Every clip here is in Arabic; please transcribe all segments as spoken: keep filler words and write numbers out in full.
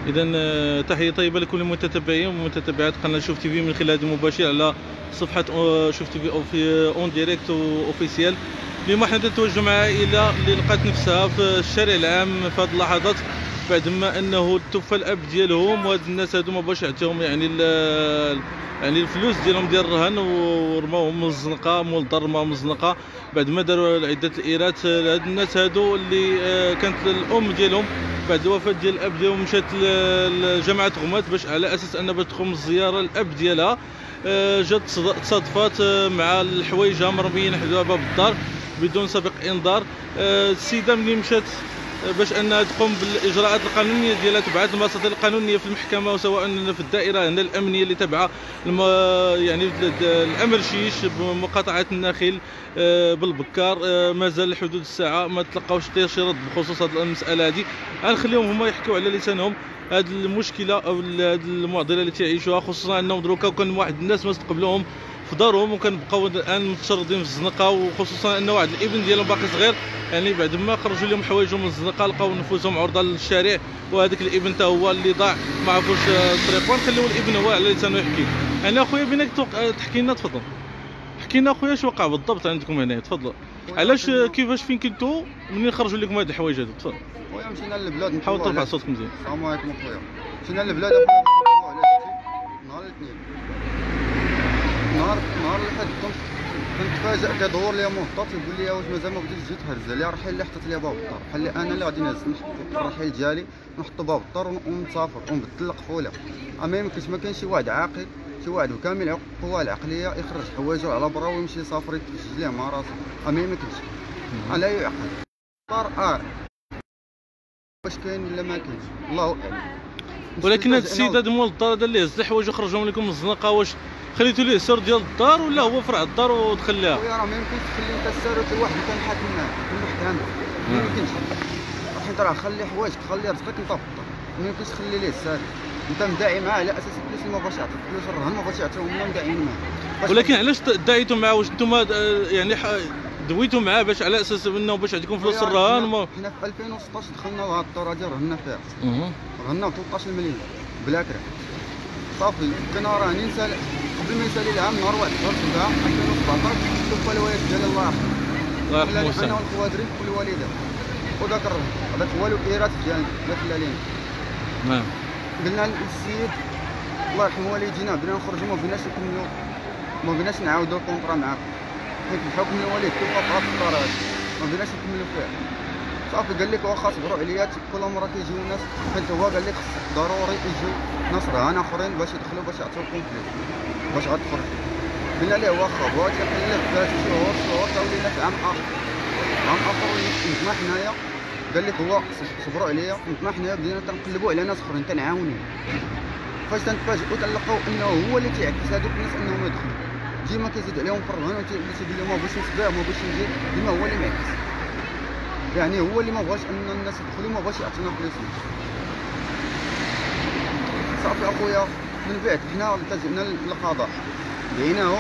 اذا آه، تحيه طيبه لكل المتتبعين ومتتبعات قناه شوف تي في من خلال هذا المباشر على صفحه آه، شوف تي في اون ديريكت اوفيسيال. اليوم حنا نتواجدوا مع عائله اللي لقات نفسها في الشارع العام في هذه اللحظات بعد ما انه توفى الاب ديالهم، وهاد الناس هادو ما بغاوش يعطيهم يعني يعني الفلوس ديالهم ديال الرهن ورماوهم من الزنقه، مول الدار رماوهم من الزنقه بعد ما داروا عده الايرات. هاد الناس هادو اللي آه، كانت الام ديالهم بعد الوفاه ديال الاب ديالهم مشات لجامعه غمات باش على اساس انها باش تقوم الزياره للاب ديالها. آه، جات تصادفات آه، مع الحوايجها مرميين حدا باب الدار بدون سابق انذار. آه، السيده ملي مشات باش انها تقوم بالاجراءات القانونيه ديالها تبعات المصادر القانونيه في المحكمه، وسواء في الدائره هنا الامنيه اللي تابعه الم... يعني الامر شيش بمقاطعه النخيل آه، بالبكار. آه، مازال لحدود الساعه ما تلقاوش شي رد بخصوص هذه المساله هذه. غنخليهم هما يحكيو على لسانهم هذه المشكله او هذه المعضله اللي تعيشوها، خصوصا انهم دروكا كان واحد الناس ما استقبلوهم في دارهم وكنبقاو الان متشردين في الزنقه، وخصوصا ان واحد الابن ديالهم باقي صغير يعني بعد ما خرجوا لهم حوايجهم من الزنقه لقاو نفوسهم عرضه للشارع، وهذاك الابن حتى هو اللي ضاع ما عرفوش الطريق. ونخليو الابن هو على لسانه يحكي. انا اخويا بينك تحكي لنا، تفضل حكي لنا اخويا اش وقع بالضبط عندكم هنا، تفضل. علاش كيفاش فين كنتو منين خرجوا لكم هاد الحوايج هادو؟ تفضل خويا. مشينا للبلاد، حاول ترفع صوتك مزيان. السلام عليكم اخويا. مشينا للبلاد اخويا على شتي نهار الاثنين، نهار نهار الاحد كنت كنتفاجئ كيدور ليا مهطط يقول لي واش مازال ما بديتش تجي تهز لي الرحيل اللي حطيت ليا باب الدار، بحال لي انا اللي غادي نهز الرحيل ديالي نحطو باب الدار ونسافر ونبدل القفوله. اما يمكنش ما كاينش شي واحد عاقل، شي واحد بكامل القوى العقليه يخرج حوايجو على برا ويمشي يسافر يتفجج ليه مع راسو. اما يمكنش على اي عقل الدار اه واش كاين ولا ما كاينش الله اعلم. ولكن هاد السيد هذا مول الدار هذا اللي هز الحوايج وخرجهم لكم من الزنقه، واش خليتو ليه السر ديال الدار ولا هو فرع الدار ودخل ليها؟ خويا راه ما يمكنش تخلي انت السر حتى واحد كان حاكم معاك في المحكمه، ما يمكنش. حيت راه خلي حوايجك خلي رزقك انت في الدار، ما يمكنش تخلي ليه السر. انت مداعي معاه على اساس الفلوس اللي ما بغاش يعطيك، الفلوس الرهن ما بغاش يعطيهم لنا مداعيين معاه. ولكن علاش داعيتوا معاه؟ واش نتوما يعني دويتوا معاه باش على اساس انه باش يعطيكم فلوس الرهان؟ حنا في ألفين وستطاش دخلنا لهاد الدار هادي رهنا فيها، رهنا ب ثلاثطاش مليون بلا كرا. صافي كنا راهنين سال قبل ما يسالي العام نهار واحد شهر سبعة ألفين وسبعطاش توفى الوالد ديالي الله يرحمه، الله يرحمه. انا والخوادرين والوالده وداك الرهن هذاك هو الايرات ديالنا اللي خلى لينا. نعم. قلنا للسيد الله يرحم والدينا بغينا نخرجوا ما بغيناش نكملوا، ما بغيناش نعاودوا الكونطرا معاك حيت بحكم الوالد توفى في هاد الدار هادي ما بغيناش نكملوا فيها. صافي قال لك واخا صبروا عليا، كل مره كيجيو ناس حيت هو قال لك ضروري يجيو ناس رهان اخرين باش يدخلوا باش يعطيوكم فلوس باش غتخرجوا. قلنا ليه واخا بغا تيحلف ثلاث شهور شهور تا ولينا في عام اخر، عام اخر نجمع حنايا قال لك هو صبروا عليا نجمع حنايا بدينا تنقلبوا على ناس اخرين تنعاونوا. فاش تنتفاجئوا تنلقاو انه هو اللي تيعكس هذوك الناس انهم يدخلوا، ديما كيزيد عليهم في الرهان وتيقول لهم ما بغيتش نتباع ما بغيتش نجي، ديما هو اللي معكس. يعني هو اللي ما بغاش ان الناس يدخلوا ما بغاش يعطينا فلوسنا. صافي اخويا من بعد حنا التجئنا للقضاء دعيناهم،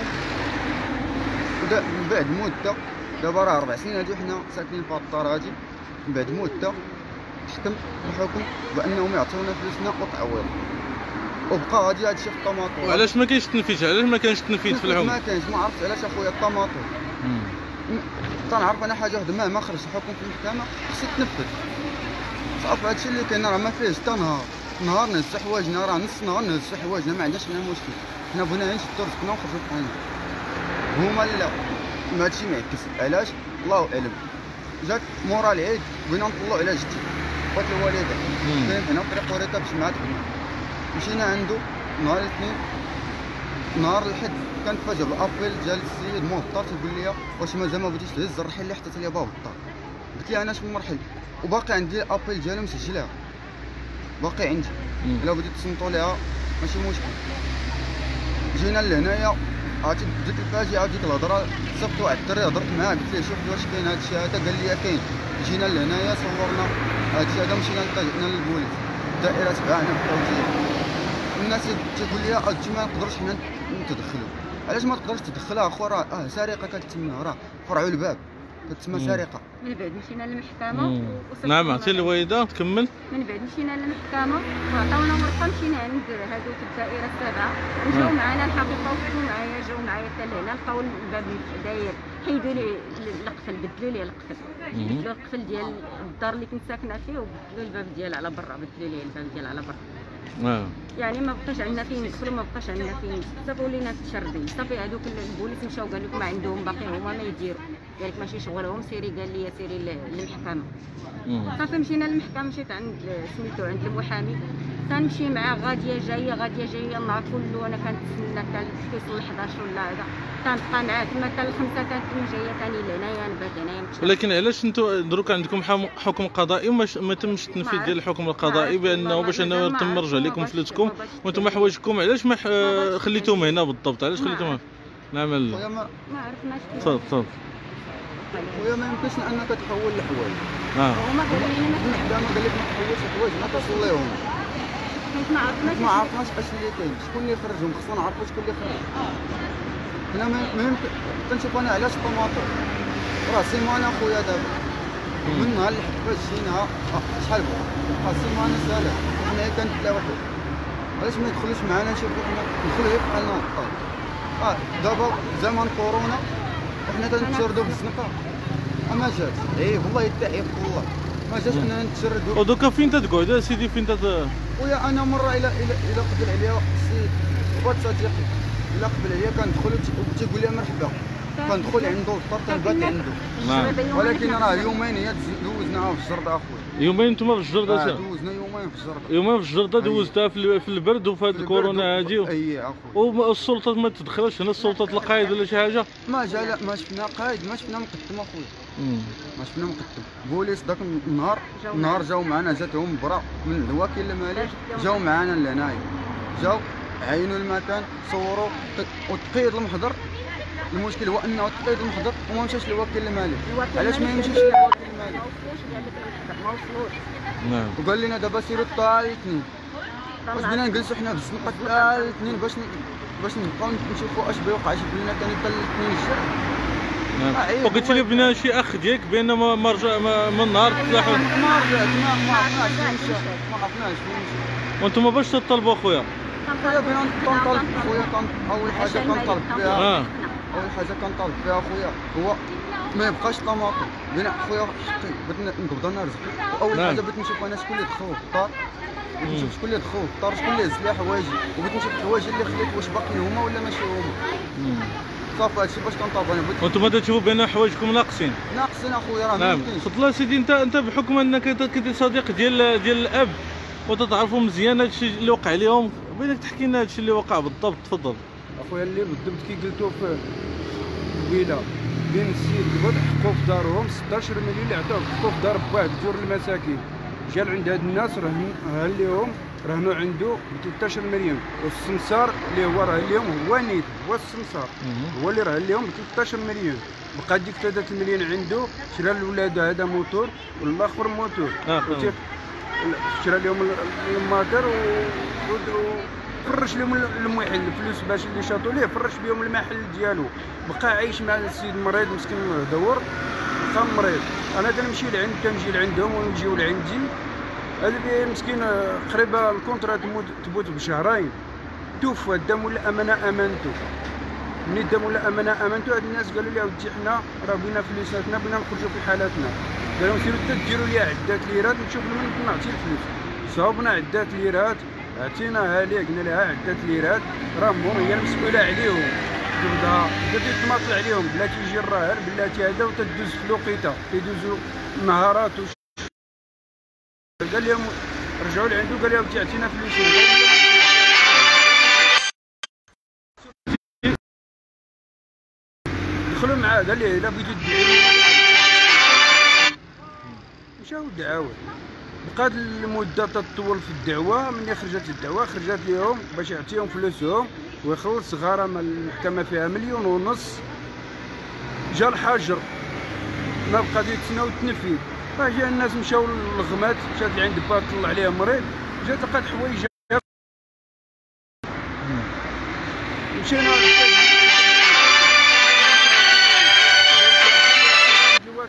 من بعد مده دابا راه اربع سنين هادو حنا ساكنين في هاد الدار هادي، من بعد مده حكم الحكم بانهم يعطيونا فلوسنا وتعويض، وبقى غادي هادشي في الطماطم. وعلاش ما كاينش التنفيذ؟ علاش ما كاينش التنفيذ في الحكم؟ ما كاينش، ما عرفتش علاش اخويا الطماطم. تنعرف انا حاجه وحده مهما خرج الحكم في المحكمه خصك تنفذ. صافي هادشي اللي كاين راه ما فيهش حتى نهار، نهار نهز حوايجنا راه نص نهار نهز حوايجنا ما عندناش حنا مشكل، حنا بغينا غير نشدو رزقنا ونخرجو بحالنا. هما لا ما هادشي معكس، علاش؟ الله اعلم. جات مورا العيد بغينا نطلعو على جدي بغات الوالده كاين هنا طريق وريطه باش معاه تخدم، مشينا عنده نهار الاثنين نهار الحد كنتفاجئ بالابيل ديال السيد مهطر تيقول لي واش مازال ما بديتش تهز الرحيل اللي حطيت ليا باب الدار. قلت ليه انا شنو مرحل وباقي عندي الابيل ديالو مسجلها باقي عندي، الا بديت تصنتوا ليها ماشي مشكل. جينا لهنايا عرفتي بديت الفاجئه ديك الهضره، صفت واحد الدري هضرت معاه قلت ليه شوف واش كاين هاد الشيء هذا، قال لي كاين. جينا لهنايا صورنا هاد الشيء هذا مشينا التجئنا للبوليس الدائره تبعنا في الحوتيه. الناس تيقول لي هادشي ما نقدروش حنا نتدخلوا. علاش ما تقدرش تدخلها اخو؟ راه اه سرقه كتمنى راه فرعوا الباب كتسمى سرقه. من بعد مشينا للمحكمه. نعم عطي الوالده تكمل. من بعد مشينا للمحكمه وعطاونا ورقه، مشينا عند هذوك الدائره السبعه وجاو معنا الحقيقه وكتبوا معايا، جاو معايا حتى لهنا لقاو الباب داير، حيدوا لي القفل، بدلوا لي القفل، بدلوا القفل ديال الدار اللي كنت ساكنه فيه وبدلوا الباب ديال على برا، بدلوا لي الباب ديال على برا. اه يعني ما بقاش عندنا فين ندخلوا، ما بقاش عندنا فين صافي، ولينا تشردين صافي. هذوك البوليس مشاو قال لك ما عندهم باقي هما ما يديروا، قال لك ماشي شغلهم، سيري قال لي سيري للمحكمه. صافي مشينا للمحكمه، مشيت عند سميتو عند المحامي، كنمشي معاه غاديه جايه غاديه جايه النهار كله، وانا كنتسنى حتى توصل حداش ولا هذا، كنبقى معاه تما حتى الخمسه كنكون جايه ثاني لهنايا نبات هنايا. ولكن علاش انتم دروك عندكم حكم قضائي وما ما تمش التنفيذ ديال الحكم القضائي بانه باش انه يتم رجع لكم فلوسكم وانتم حوايجكم، علاش ما خليتوهم هنا بالضبط؟ علاش خليتوهم؟ نعم خويا ما ما عرفناش. تفضل تفضل خويا، ما يمكنش انك تحول الحوايج. اه هما قالوا لي ما المحكمه قال لك ما تحولش الحوايج، ما توصليهم، حيت ما عرفناش ما عرفناش اش اللي كاين، شكون اللي خرجهم، خصنا نعرفوا شكون اللي خرج. حنا ما يمكن كنشوف انا علاش طوماطو راه سيمانه خويا دابا من نهار اللي حبس جينا شحال بقى سيمانه سالا حنا كنتلاوحو، علاش ما يدخلوش معنا نشوفو حنا ندخلو غير بحالنا نطاو. اه دابا زمان كورونا وحنا تنتشردو في الزنقه، ما جاتش عيب والله يتعب والله ما جاش اننا نتشردو. ودوكا فين تقعد سيدي؟ فين تت خويا انا مره الى الى الى قبل عليا واحد السيد وبات صديقي، الى قبل عليا كندخل وتيقول لي مرحبا، كندخل عنده الفطر كنبات عنده، ولكن راه يومين هي دوزناها في الجرده اخويا. يومين نتوما في الجرده؟ اه دوزنا يومين في الجرده. يومين في الجرده دوزتها في البرد وفي هذه الكورونا هذه. اي اخويا. والسلطه ما تدخلش هنا؟ السلطه القائد ولا شي حاجه؟ ما جا لا، ما شفنا قائد، ما شفنا مقدم اخويا، ما شفنا مقدم. بوليس ذاك النهار النهار جاو معنا، جاتهم برا من الوكيل المالي، جاو معنا لهنايا، جاو عينوا المكان، صوروا وتقيد المحضر. المشكل هو انه تقيد المحضر وما مشاش للوكيل المالي. علاش ما يمشيش للوكيل المالي؟ ما وصلوش. نعم. وقال لنا دابا سيروا حتى الاثنين، واش بدينا نجلسوا حنا في الزنقه حتى الاثنين باش باش نبقاو نشوفوا اش بيوقع، جاب لنا ثاني حتى الاثنين الجاي. نعم. وقلت لي بنا شي اخ ديالك بان ما رجع من النهار تلاحظوا؟ ما رجعت، ما عرفناش فين مشى، ما عرفناش فين مشى. وانتم باش تطلبوا اخويا؟ خويا بغينا نطلب خويا، اول حاجه كنطلب فيها اه اول حاجه كنطلب فيها خويا هو ما يبقاش طماطم. بغينا خويا حقي بغيت نقبض انا رزقي، واول حاجه بغيت نشوف انا شكون اللي دخلوا للدار، بغيت نشوف شكون اللي دخلوا للدار، شكون اللي هز لي حوايجي، وبغيت نشوف الحوايج اللي خليت واش باقيين هما ولا ماشي هما. صافي هادشي باش كنطلب انا. وانتم تشوفوا بان حوايجكم ناقصين؟ ناقصين اخويا، راه نعم. ممكنش. تفضل سيدي، انت انت بحكم انك كنت صديق ديال ديال الاب وتتعرفوا مزيان هادشي اللي وقع لهم، بغيتك تحكي لنا هادشي اللي وقع بالضبط. تفضل اخويا. اللي بالضبط كي قلتو في قبيله بين السيد البضع حقوا في دارهم ستاش مليون اللي عطاوه، حقوا في دار بواحد جور المساكين، جا عند هاد الناس رهن ليهم رهنوا عنده ب ثلاثة عشر مليون، والسمسار اللي هو راه ليهم هو نيت، هو السمسار هو اللي راه ليهم ب ثلاثة عشر مليون. بقى ديك ثلاثة المليون عنده، شرا لولادو هذا موتور والاخر موتور، شرا لهم الماتر وفرش لهم المحل الفلوس باش اللي شاطوا ليه، فرش بهم المحل ديالو، بقى عايش مع السيد مريض مسكين دور بقى مريض. انا كنمشي لعند كنجي لعندهم ونجيو لعندي، هذا مسكين قريبه الكونترا تموت بشهرين، توفى دام ولا امانه امانته. مني دام ولا امانه امانته، هاد الناس قالوا لي اودي حنا راه بينا فلوساتنا، بينا نخرجوا في حالاتنا، قالوا سيروا ديروا لي عدات ليرات نشوف من نعطي الفلوس. صاوبنا عدات ليرات عطيناها ليه، قلنا لها عدات ليرات راه مهم هي المسؤوله عليهم، جبدها بدات تماطل عليهم بلاتي يجي الراهن بلاتي هذا وتدوز في الوقيته كيدوزوا نهارات. قال لهم رجعوا لعندو قال لهم عطينا فلوسنا، دخلوا معاه قال لي الا بغيتو تدعوا مشاو دعاوه. بقات المده تطول في الدعوه، ملي خرجت الدعوه خرجت لهم باش يعطيهم فلوسهم ويخلص غرامه المحكمه فيها مليون ونص. جا الحجر ما بقى يتسناو التنفيذ، فجا الناس مشاو للغمات، مشات لعند با طلع عليها مريض، جات لقات حوايج مشينا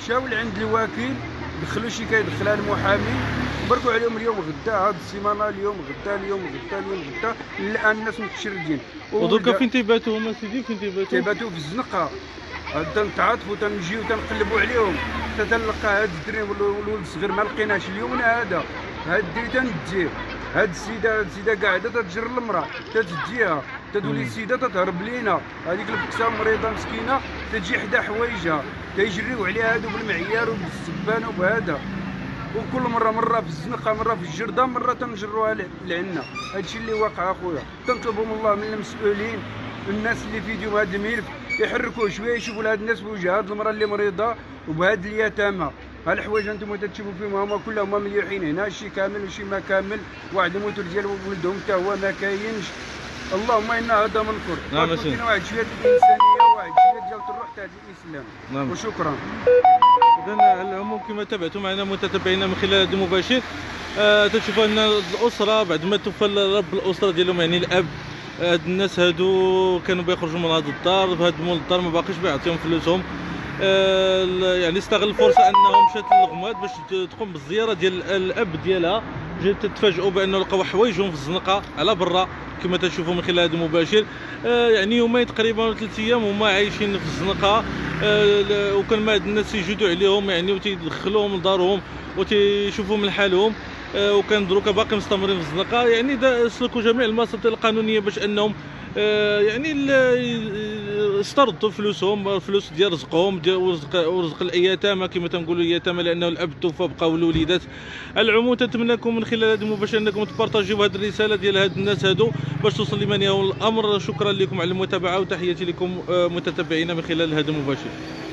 مشاو لعند الوكيل دخلوا شكايه دخلها المحامي، بركوا عليهم اليوم غدا، هاد السيمانه اليوم غدا اليوم غدا اليوم غدا، الان الناس متشردين. ودركا فين تيباتوا هما سيدي؟ فين تيباتوا؟ تيباتوا في الزنقه، تنتعاطفوا تنجيو تنقلبوا عليهم حتى تنلقى هاد الدري والولد الصغير ما لقيناش اليوم هذا، هاد الدري تنديه، هاد السيده هاد السيده قاعده تتجر المراه تتديها، تدولي السيده تتهرب لينا، هذيك البكسه مريضه مسكينه تجي حدا حوايجها تيجريو عليها هادو بالمعيار وبالسبانه وبهذا، وكل مره مره في الزنقه مره في الجرده مره تنجروها لعنا. هادشي اللي واقع اخويا، تنطلبوا من الله من المسؤولين الناس اللي في يديهم هاد الملف يحركوا شويه يشوفوا لهاد الناس بوجه هاد المراه اللي مريضه وبهاد اليتامى. هالحوايج انتم تتشوفوا فيهم هما كلهم مليحين هنا، شي كامل وشي ما كامل، واحد موتوا ديال ولدهم حتى هو ما كاينش. اللهم انا هذا منكر. نعم كاين واحد شويه ديال الانسانيه وواحد شويه ديال الروح تاع الاسلام. نعم. وشكرا. اذا على العموم كما تابعتوا معنا متتبعينا من خلال هذا المباشر، آه تشوفوا ان الاسره بعد ما توفى رب الاسره ديالهم يعني الاب، هاد الناس هادو كانوا بيخرجوا من هاد الدار، هادموا للدار ما باقيش بيعطيهم فلوسهم، آه يعني استغل الفرصه انهم مشات للغماد باش تقوم بالزياره ديال الاب ديالها. جات تتفاجئوا بانه لقاو حوايجهم في الزنقه على برا كما تشوفوا من خلال هذا المباشر. آه يعني يومين تقريبا ولا ثلاث ايام هما عايشين في الزنقه، آه وكان ما عند الناس يجودوا عليهم يعني وتيدخلوهم لدارهم وتيشوفوا من حالهم، آه وكان دروكا باقي مستمرين في الزنقه. يعني سلكوا جميع المساطر القانونيه باش انهم آه يعني استردوا فلوسهم، الفلوس ديال رزقهم ديال ورزق, ورزق اليتامى كما تنقولوا اليتامى لانه الاب توفى بقاو الوليدات. على العموم تنتمنى لكم من خلال هذا المباشر انكم تبارطاجيو هذه الرساله ديال هاد الناس هادو باش توصل لمن يهون الامر. شكرا لكم على المتابعه وتحياتي لكم متتبعين من خلال هذا المباشر.